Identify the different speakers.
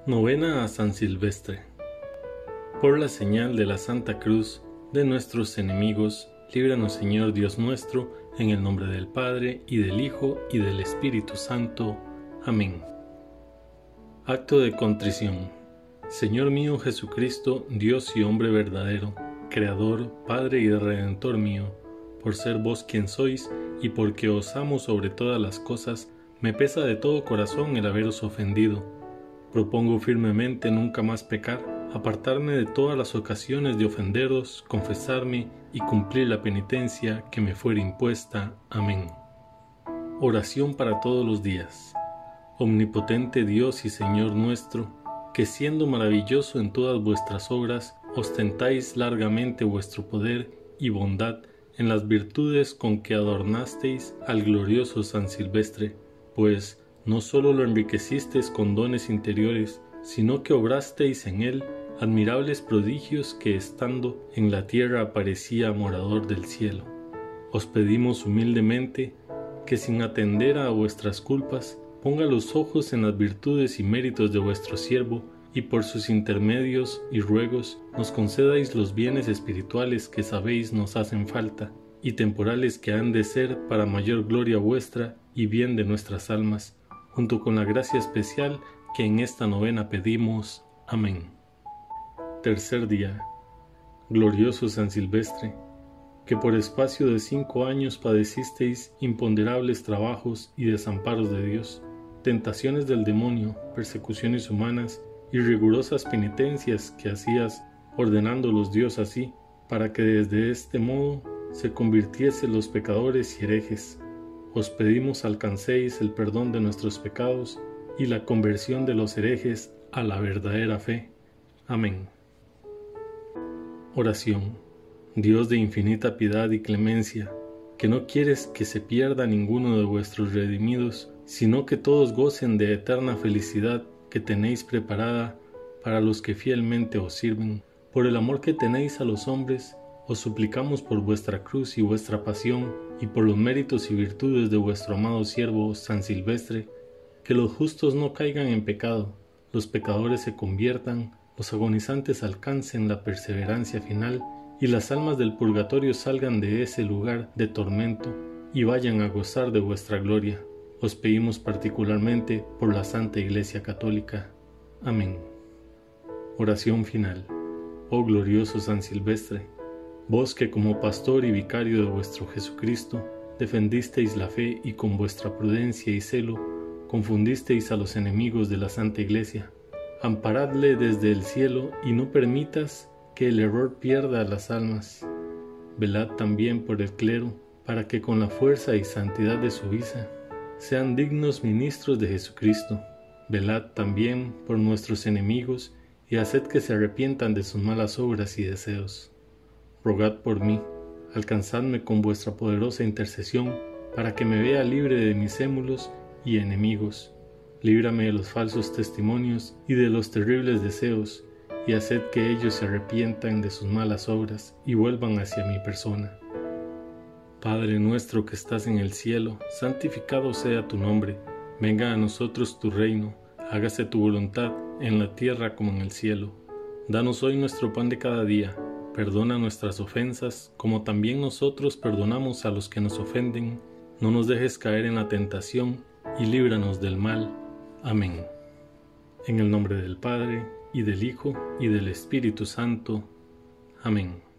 Speaker 1: Novena a San Silvestre. Por la señal de la Santa Cruz de nuestros enemigos, líbranos, Señor Dios nuestro, en el nombre del Padre, y del Hijo, y del Espíritu Santo. Amén. Acto de contrición. Señor mío Jesucristo, Dios y hombre verdadero, Creador, Padre y Redentor mío, por ser vos quien sois, y porque os amo sobre todas las cosas, me pesa de todo corazón el haberos ofendido. Propongo firmemente nunca más pecar, apartarme de todas las ocasiones de ofenderos, confesarme y cumplir la penitencia que me fuere impuesta. Amén. Oración para todos los días. Omnipotente Dios y Señor nuestro, que siendo maravilloso en todas vuestras obras, ostentáis largamente vuestro poder y bondad en las virtudes con que adornasteis al glorioso San Silvestre, pues no sólo lo enriquecisteis con dones interiores, sino que obrasteis en él admirables prodigios que estando en la tierra aparecía morador del cielo. Os pedimos humildemente que sin atender a vuestras culpas, ponga los ojos en las virtudes y méritos de vuestro siervo, y por sus intermedios y ruegos nos concedáis los bienes espirituales que sabéis nos hacen falta, y temporales que han de ser para mayor gloria vuestra y bien de nuestras almas, junto con la gracia especial que en esta novena pedimos. Amén. Tercer día. Glorioso San Silvestre, que por espacio de 5 años padecisteis imponderables trabajos y desamparos de Dios, tentaciones del demonio, persecuciones humanas y rigurosas penitencias que hacías, ordenándolos Dios así, para que desde este modo se convirtiesen los pecadores y herejes. Os pedimos alcancéis el perdón de nuestros pecados y la conversión de los herejes a la verdadera fe. Amén. Oración. Dios de infinita piedad y clemencia, que no quieres que se pierda ninguno de vuestros redimidos, sino que todos gocen de eterna felicidad que tenéis preparada para los que fielmente os sirven. Por el amor que tenéis a los hombres, os suplicamos por vuestra cruz y vuestra pasión, y por los méritos y virtudes de vuestro amado siervo San Silvestre, que los justos no caigan en pecado, los pecadores se conviertan, los agonizantes alcancen la perseverancia final, y las almas del purgatorio salgan de ese lugar de tormento, y vayan a gozar de vuestra gloria. Os pedimos particularmente por la Santa Iglesia Católica. Amén. Oración final. Oh glorioso San Silvestre, vos que como pastor y vicario de vuestro Jesucristo defendisteis la fe y con vuestra prudencia y celo confundisteis a los enemigos de la Santa Iglesia, amparadle desde el cielo y no permitas que el error pierda a las almas. Velad también por el clero, para que con la fuerza y santidad de su visa sean dignos ministros de Jesucristo. Velad también por nuestros enemigos y haced que se arrepientan de sus malas obras y deseos. Rogad por mí, alcanzadme con vuestra poderosa intercesión, para que me vea libre de mis émulos y enemigos. Líbrame de los falsos testimonios y de los terribles deseos, y haced que ellos se arrepientan de sus malas obras y vuelvan hacia mi persona. Padre nuestro que estás en el cielo, santificado sea tu nombre. Venga a nosotros tu reino, hágase tu voluntad en la tierra como en el cielo. Danos hoy nuestro pan de cada día. Perdona nuestras ofensas, como también nosotros perdonamos a los que nos ofenden. No nos dejes caer en la tentación, y líbranos del mal. Amén. En el nombre del Padre, y del Hijo, y del Espíritu Santo. Amén.